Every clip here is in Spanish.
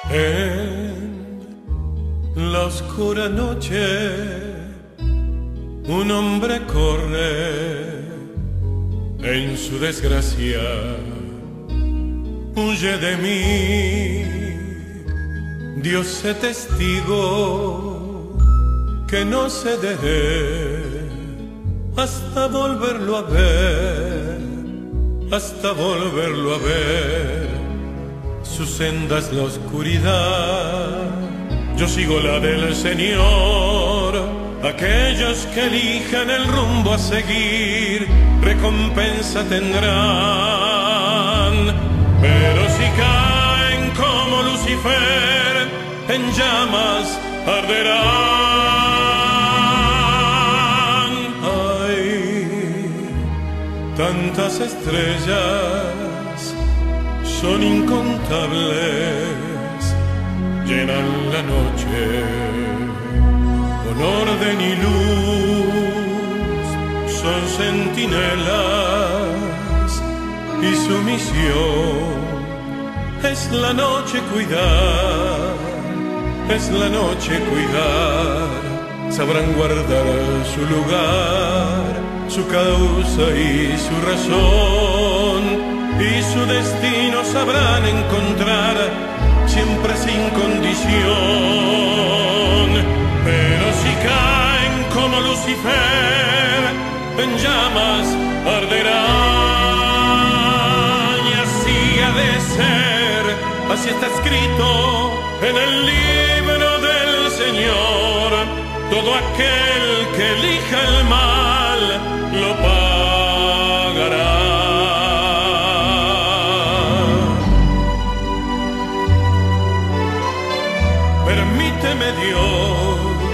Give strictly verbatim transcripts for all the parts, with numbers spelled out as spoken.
En la oscura noche un hombre corre en su desgracia, huye de mí. Dios sé testigo que no cederé hasta volverlo a ver, hasta volverlo a ver. Su senda es la oscuridad, yo sigo la del Señor. Aquellos que elijan el rumbo a seguir, recompensa tendrán. Pero si caen como Lucifer, en llamas arderán. Hay tantas estrellas, son incontables, llenan la noche con orden y luz. Son centinelas y su misión es la noche cuidar, es la noche cuidar. Sabrán guardar su lugar, su causa y su razón, y su destino sabrán encontrar, siempre sin condición. Pero si caen como Lucifer, en llamas arderán. Y así ha de ser, así está escrito en el libro del Señor. Todo aquel que elija el mal lo pagará. Permíteme, Dios,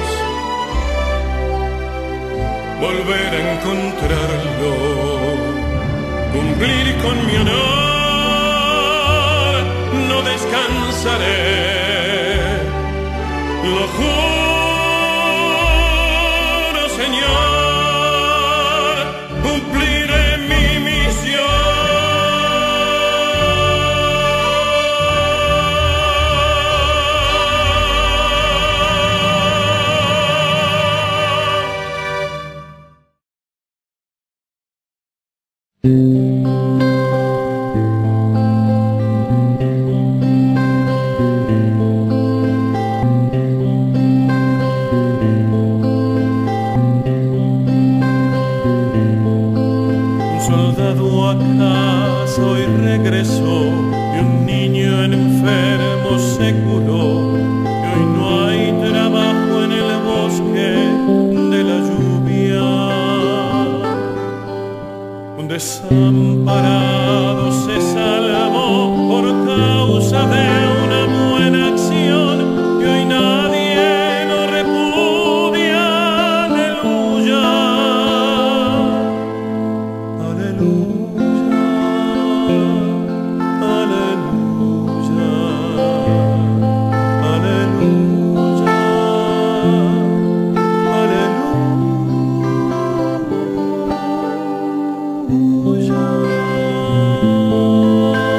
volver a encontrarlo, cumplir con mi honor, no descansaré, lo juro, Señor, cumpliré mi misión. Desamparado se salvó por causa de una buena acción, y hoy nadie lo repudia. Aleluya, aleluya, aleluya, aleluya, aleluya.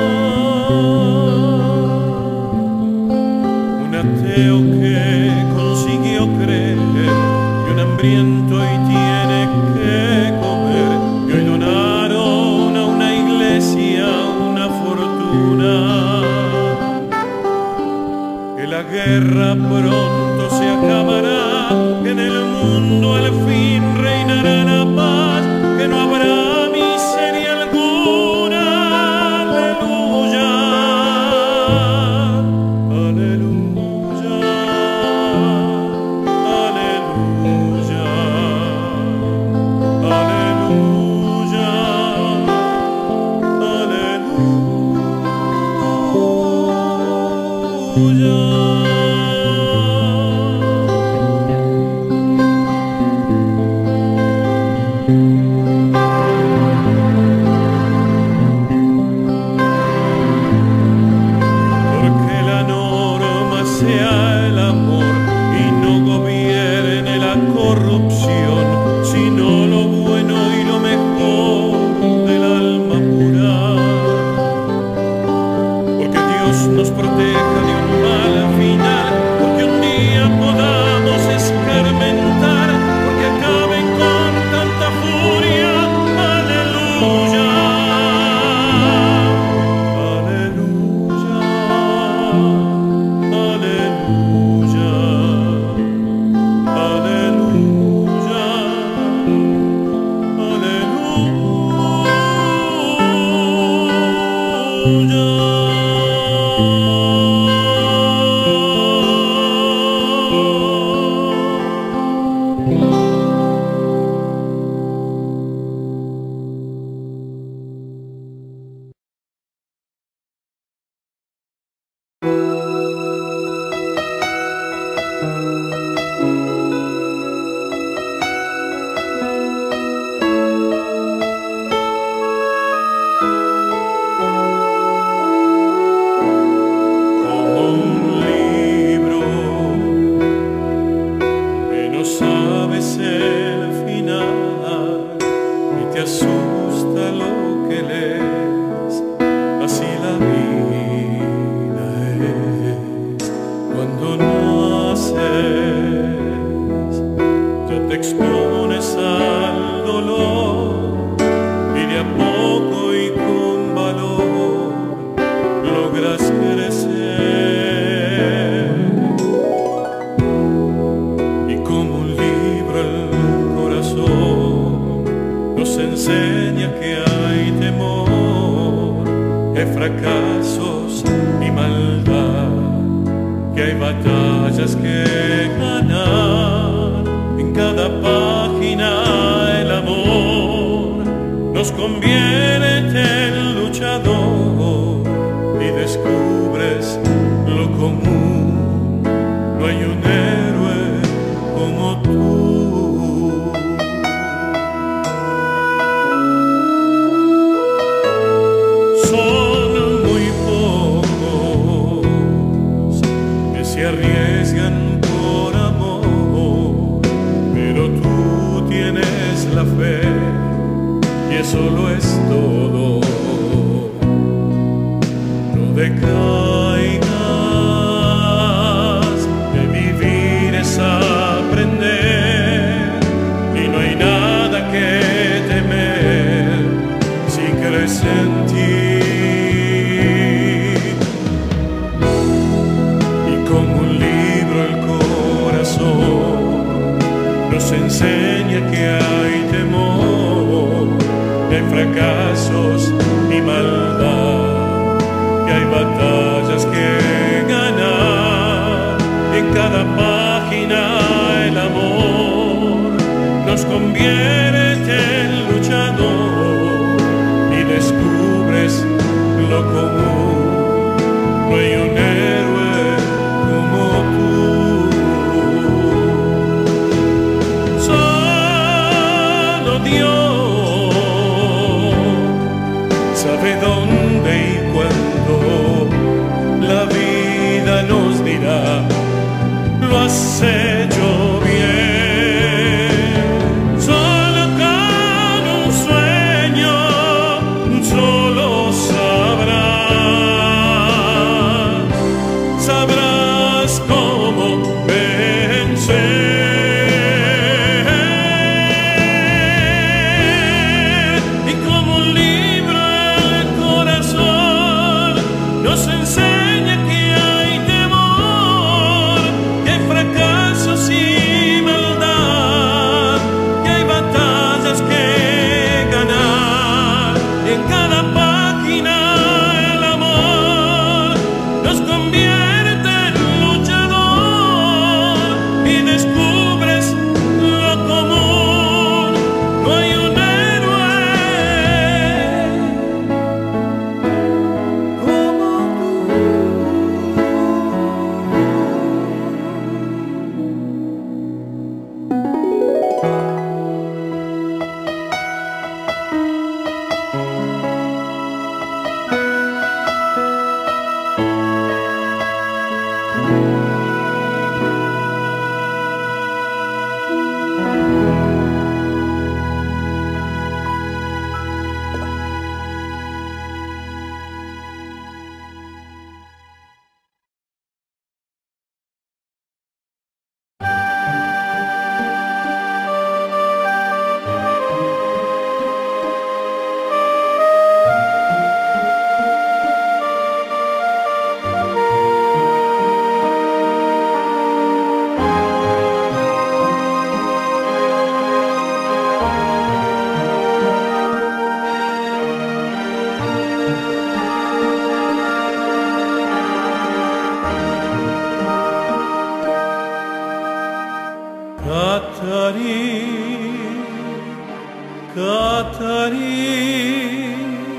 Catarì,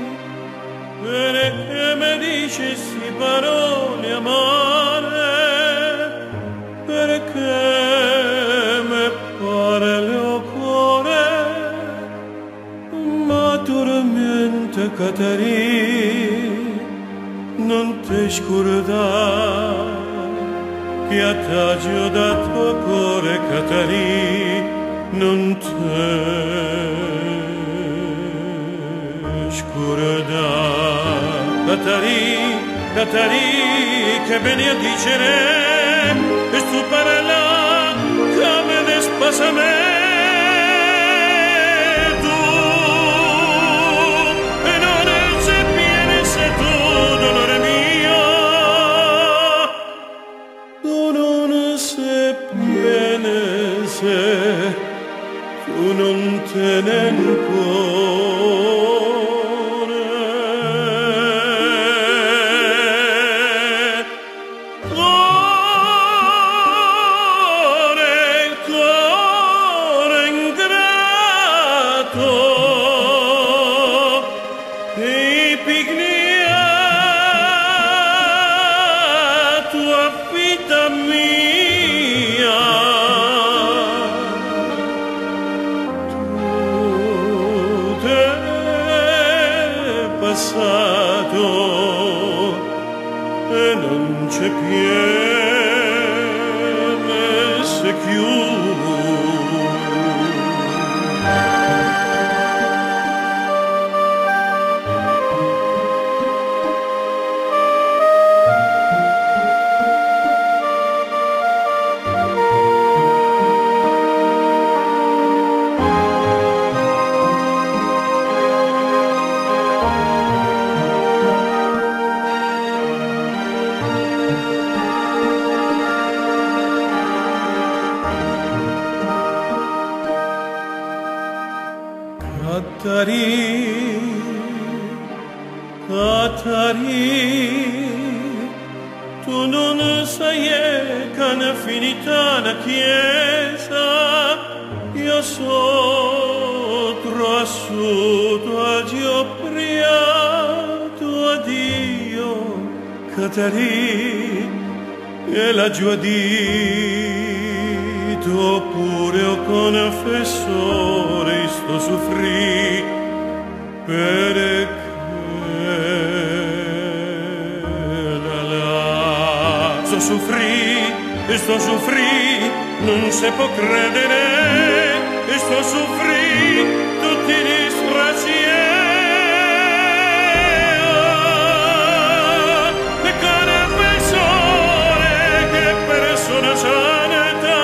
perché mi dicessi parole amare, perché mi parli o cuore, ma tormenta Catarì, non ti scordare che a taggio da tuo cuore Catarì non te scordare. Catarì, Catarì, che bene a dicere e tu parla che me ne spasa me tu e non è se viene se tu dolore mio tu non se viene se tu non te ne e non c'è piene se chiude. Catarì, Catarì, tu non sai che è finita la chiesa, io sotto asciutto a Dio priato a Dio, Catarì, e la giudito pure o confessore sto soffrì perché la la sto soffrì e sto soffrì non si può credere e sto soffrì tutti i disgraziati e confessore che persona sanità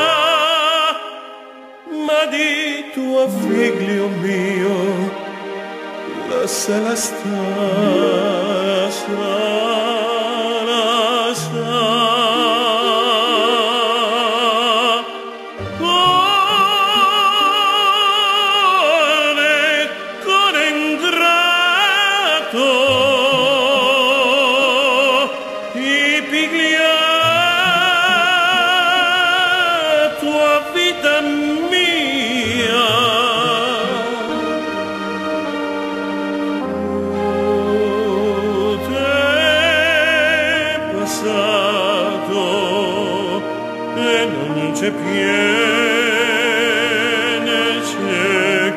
ma di tuo figlio mio lasciala stare, lasciala stare. Cuore, cuore ingrato, ti piglia tua vita mia. E non c'è piene, c'è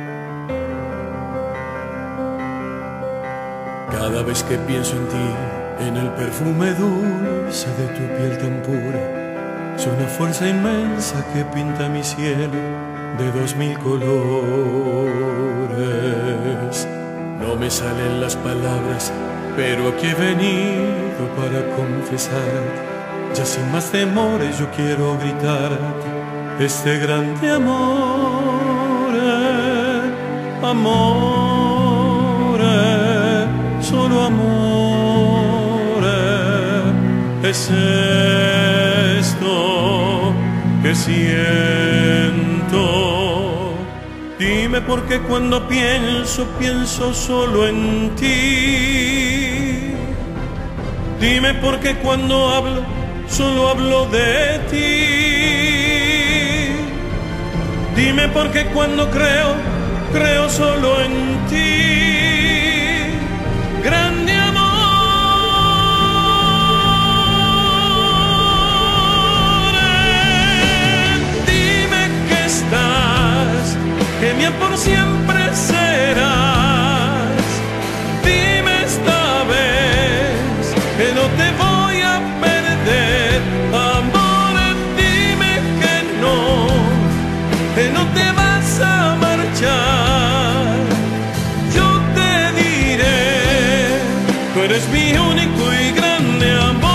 Cada vez que pienso en ti, En el perfume dulce de tu piel tan pura, soy una fuerza inmensa que pinta mi cielo de dos mil colores. No me salen las palabras, pero aquí he venido para confesarte. Ya sin más temores yo quiero gritarte este grande amor, amor, solo amor. Es esto que siento. Dime por qué cuando pienso, pienso solo en ti. Dime por qué cuando hablo, solo hablo de ti. Dime por qué cuando creo, creo solo en ti. Grande amor, dime que estás, que mía por siempre serás. Dime esta vez que no te voy a perder. Amor, dime que no, que no te vas a marchar. Yo te diré, tú eres mi único y grande amor.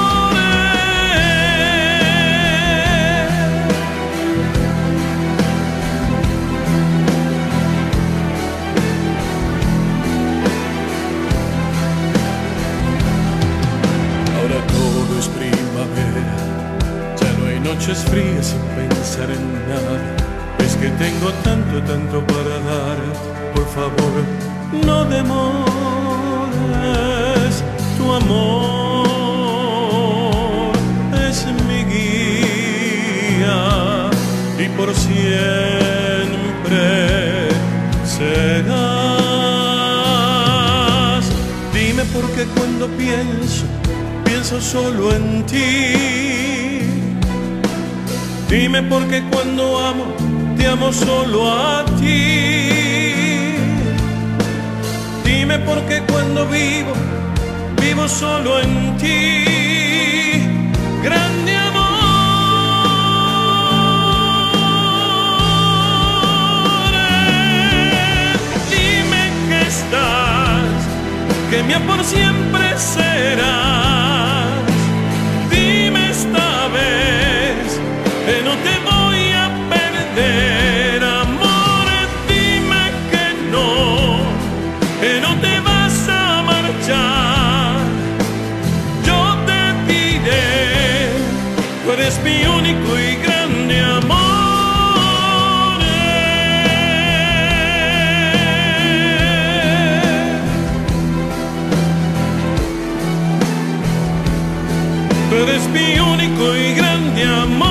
Ahora todo es primavera, ya no hay noches frías sin pensar en nada. Es que tengo tanto, tanto para dar. Por favor, no demores. Tu amor es mi guía y por siempre serás. Dime por qué cuando pienso, pienso solo en ti. Dime por qué cuando amo, te amo solo a ti. Dime por qué cuando vivo, vivo solo en ti. Grande amor, dime que estás, que mía por siempre serás. Dime esta vez que no te voy a perder. Amor, dime que no, que no te vas a marchar. Yo te diré, tú eres mi único y grande amor. Tú eres mi único y grande amor.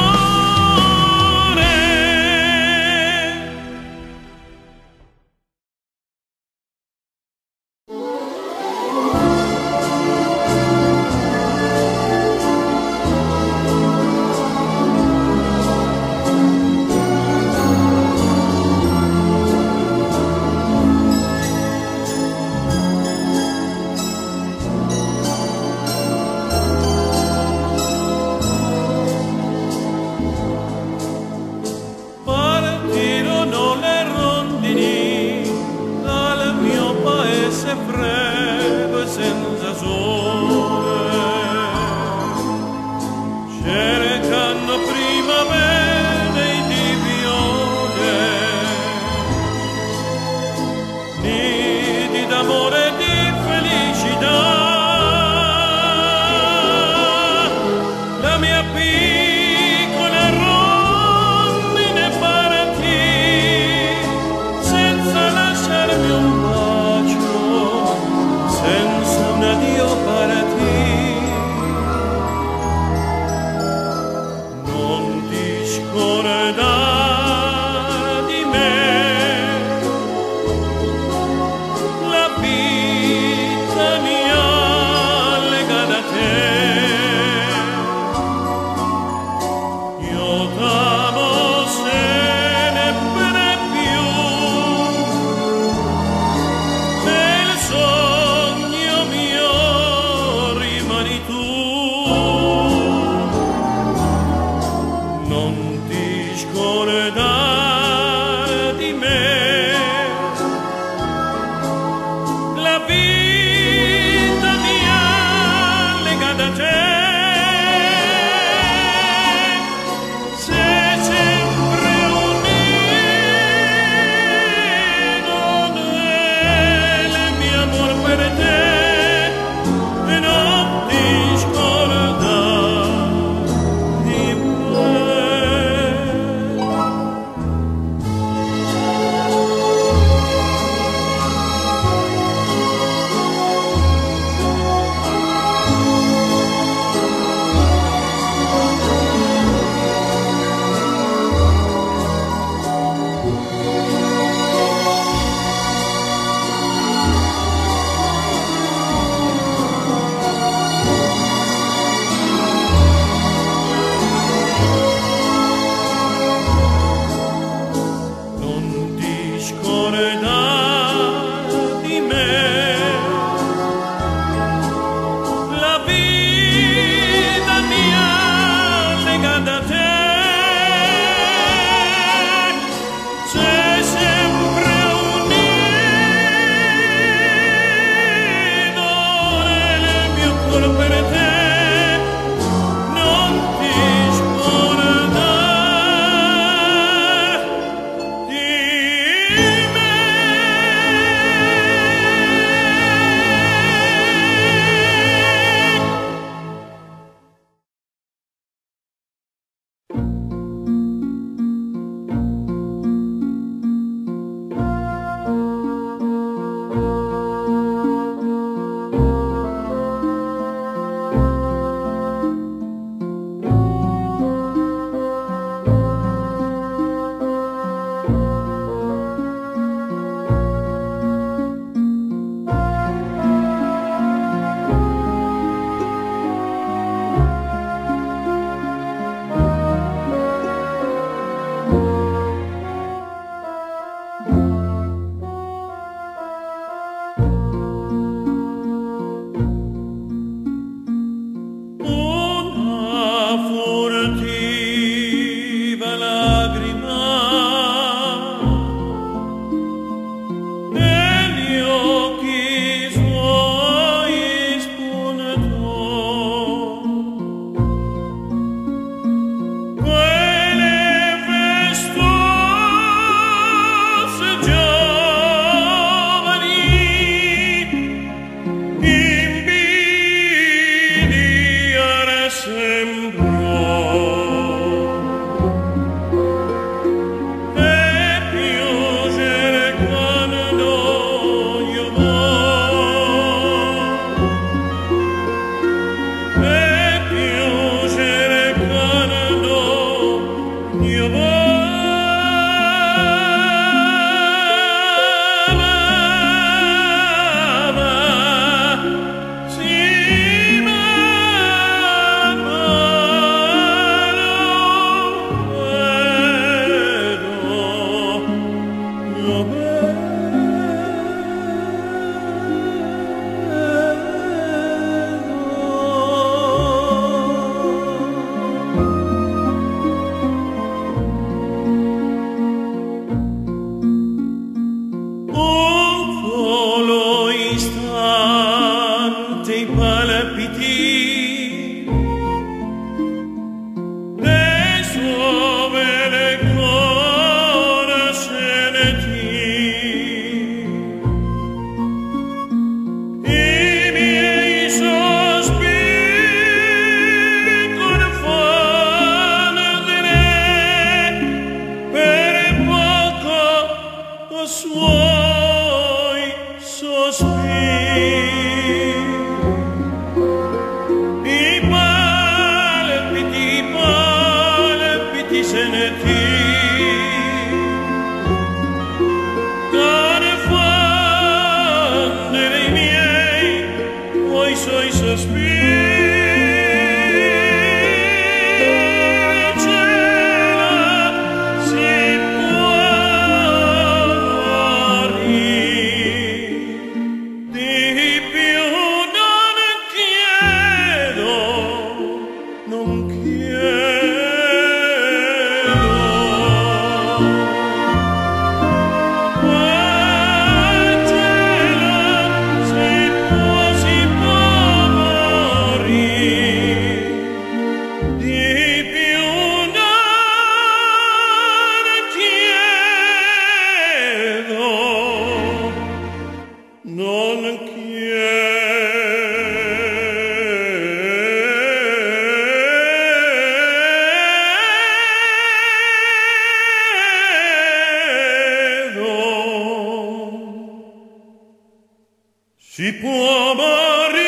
Si può morir,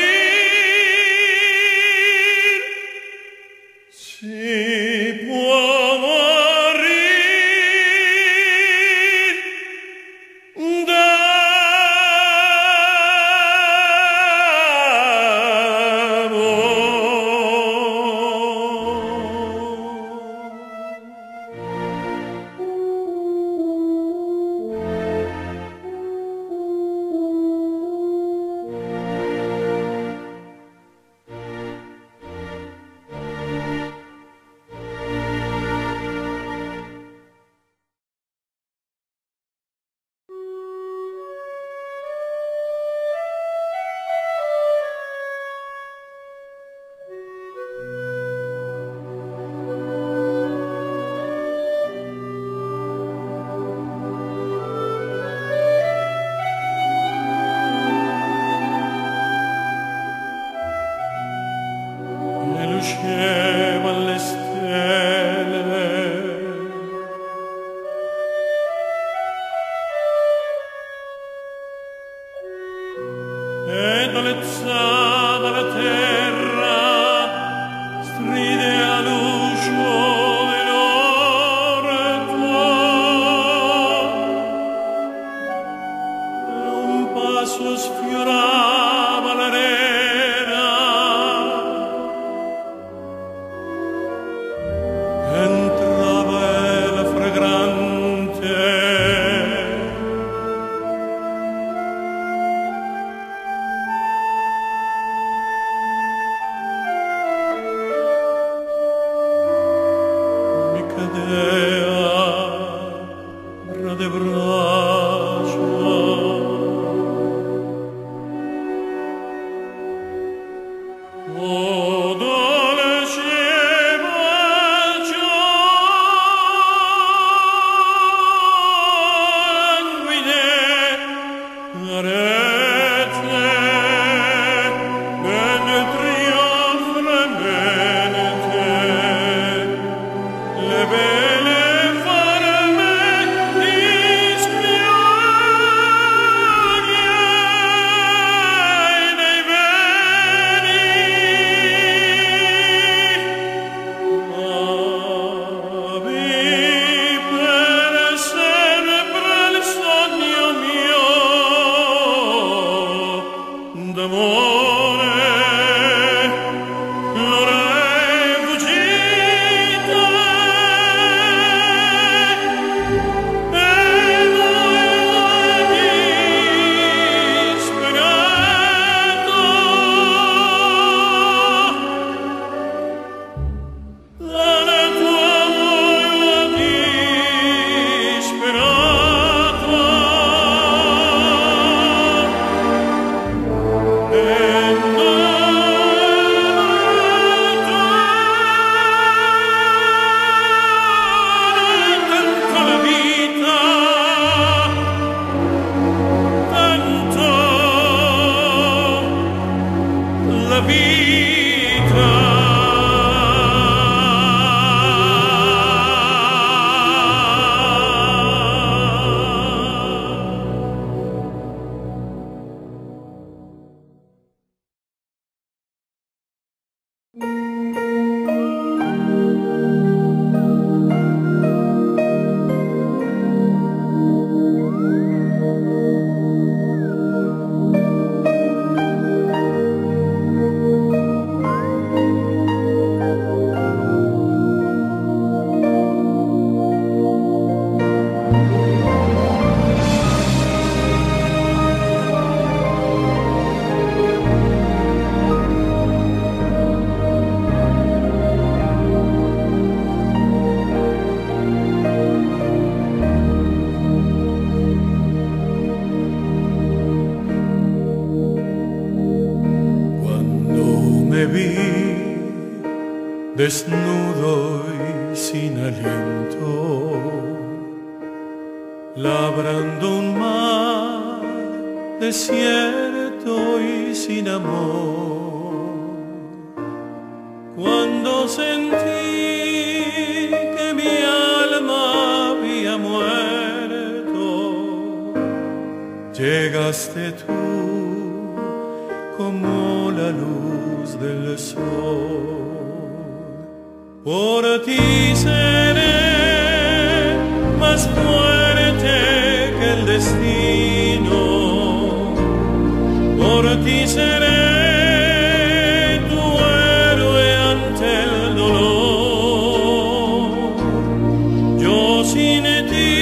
si può morir lucevano le stelle ed allezzata la terra stride all'uscio dell'orto e un passo sfiorava l'arena. De braccia o dolceva sanguine arete menetrio fremente le belle Dei veni desnudo y sin aliento, labrando un mar desierto y sin amor. Cuando sentí que mi alma había muerto, llegaste tú como la luz del sol. Por ti seré más fuerte que el destino, por ti seré tu héroe ante el dolor. Yo sin ti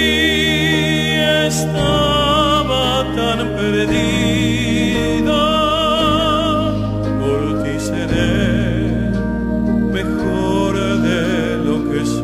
estaba tan perdida, por ti seré mejor de lo que soy.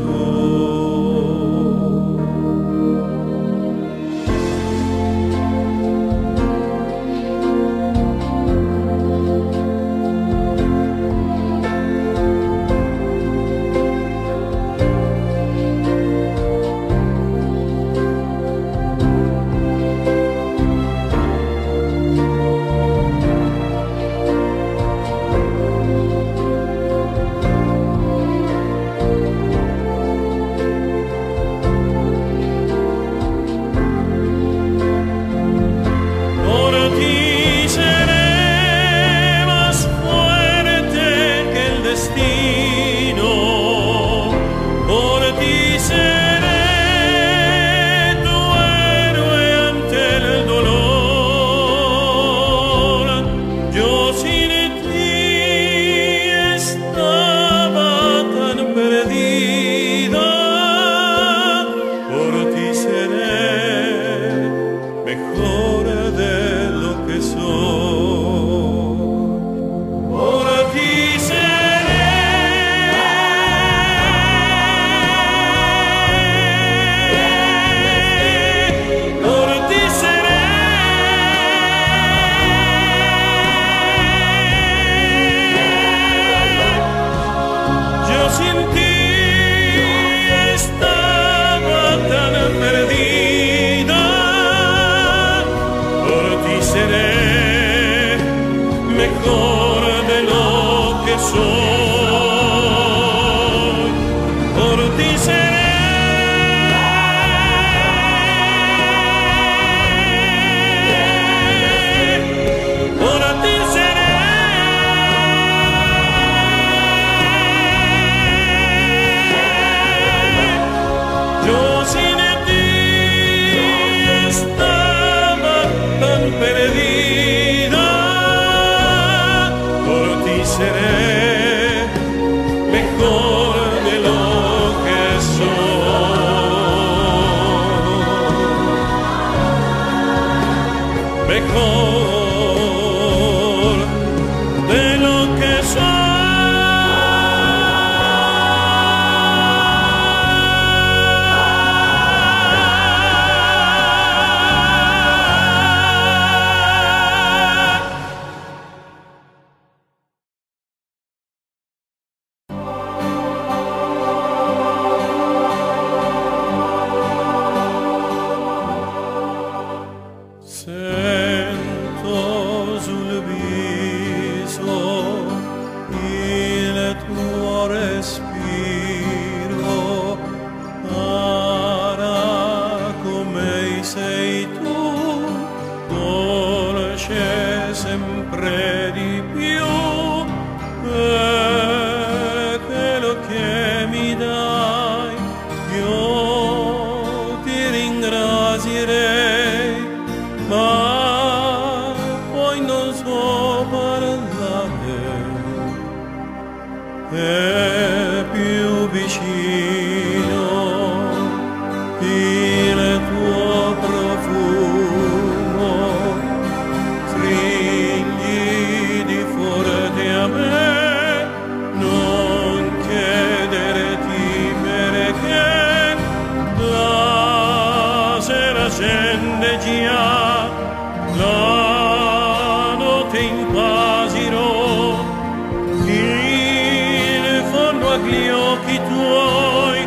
gli occhi tuoi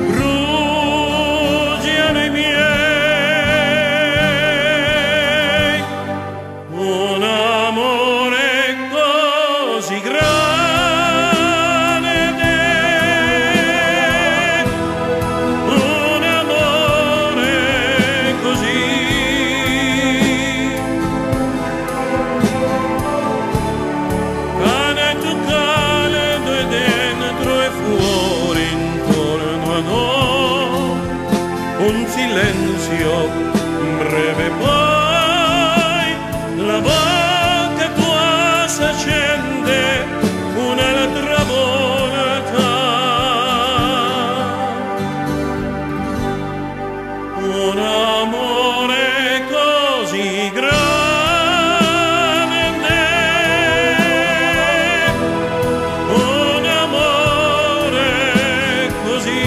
bruciano i miei, un amore così grande, un amore così. Cane tu caldo e dentro e fuori intorno a noi, un silenzio breve, poi la bocca tua s'accende un'altra volta, un amore così grande, un amore così.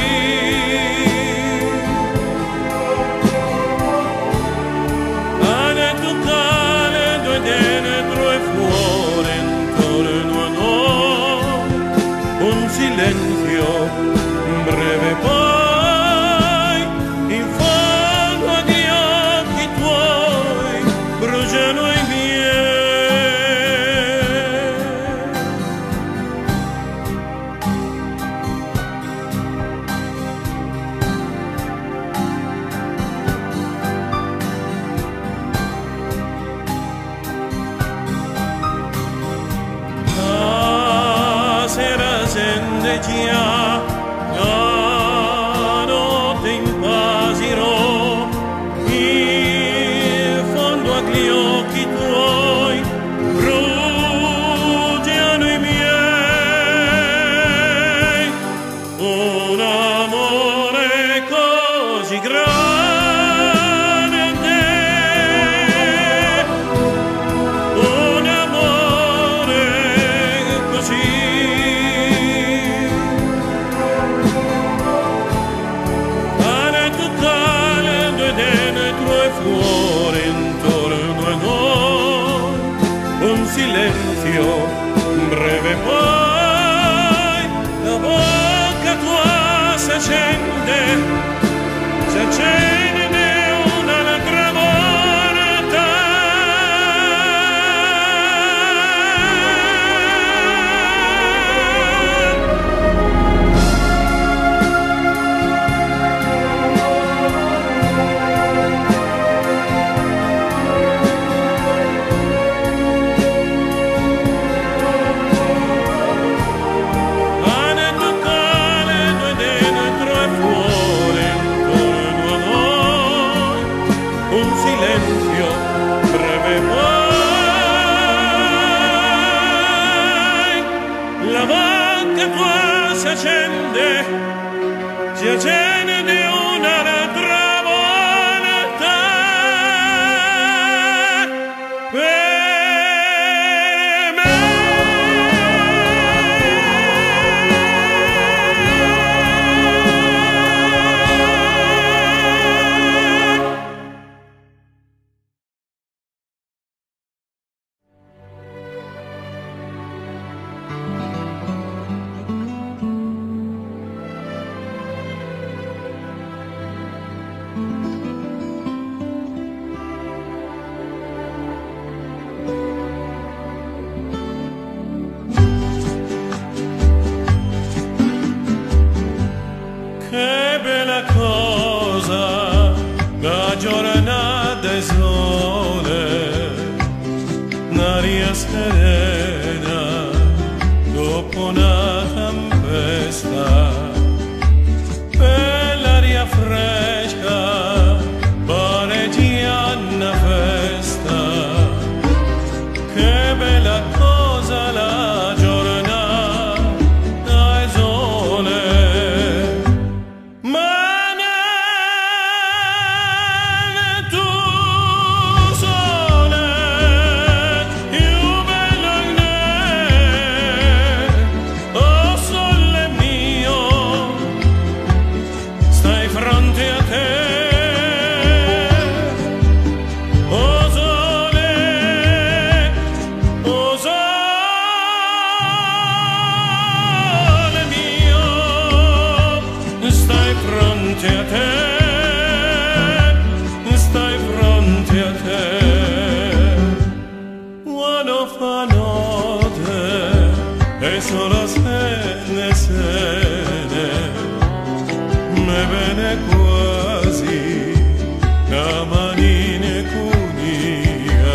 Pane tu caldo e dentro e fuori intorno a noi, un silenzio breve, poi in fondo agli occhi tuoi bruciano i miei. La sera scende già, la notte impasirò, in fondo agli occhi tuoi bruciano i miei, un amore così grande, un amore così. Pane tu caldo e dentro e fuori intorno a noi, un silenzio breve, poi la bocca tua s'accende, s'accende un'altra volta, pane tu caldo e dentro e fuori intorno a noi, un silenzio breve, poi la bocca tua s'accende, si accende un'altra volta, per me. Che bella cosa, la giornata è sole, l'aria serena dopo una tempesta, bell'aria fresca, pareggia una festa. Che bella cosa la giornata è sole. fronte a te, stai fronte a te. Quando fa notte e solo se ne se ne me vede quasi la manine cunia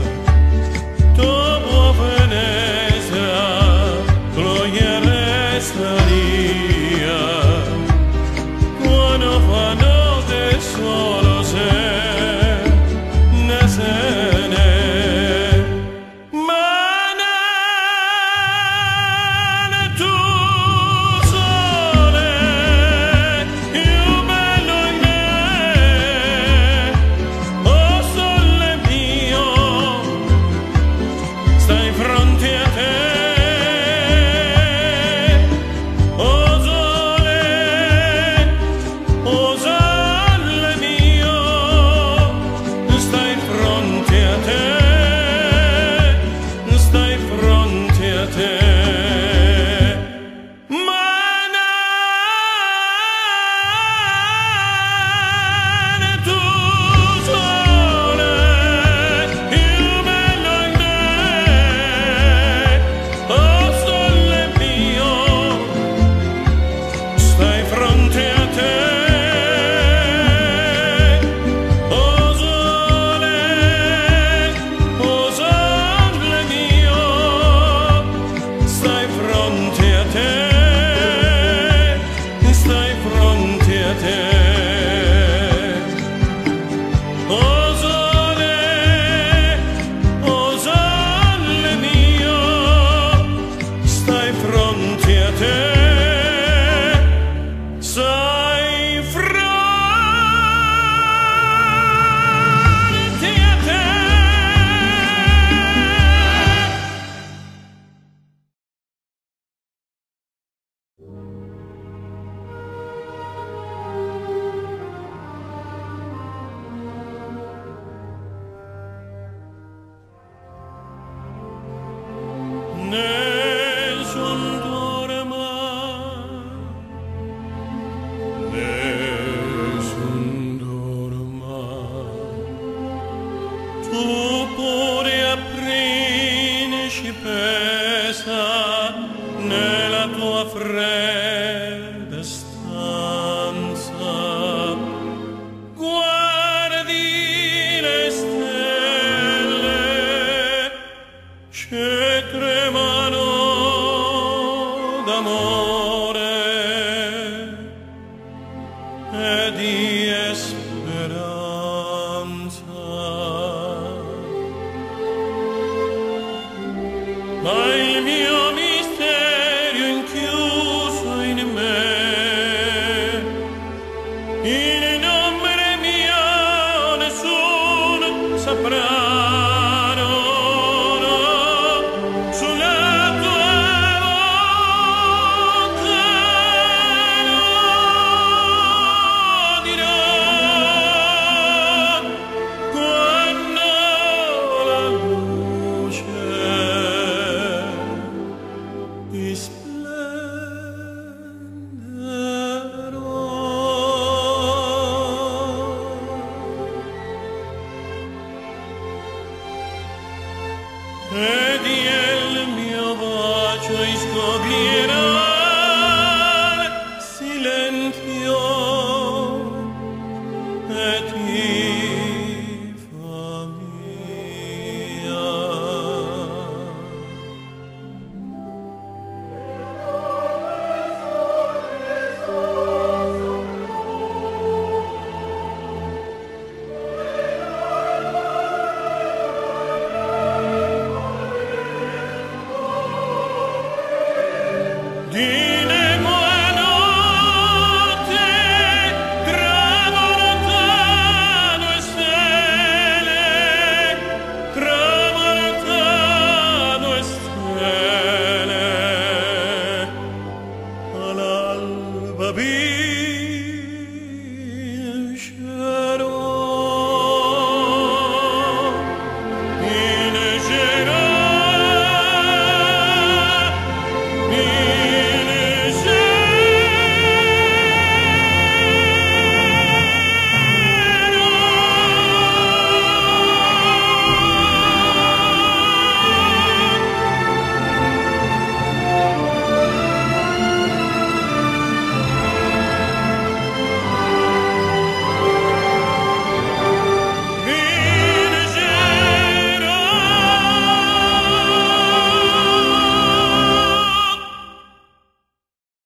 dopo Venezia gloria restaria. Quando fa notte solo se ne se ne nella tua fredda stanza guardi le stelle che tremano d'amore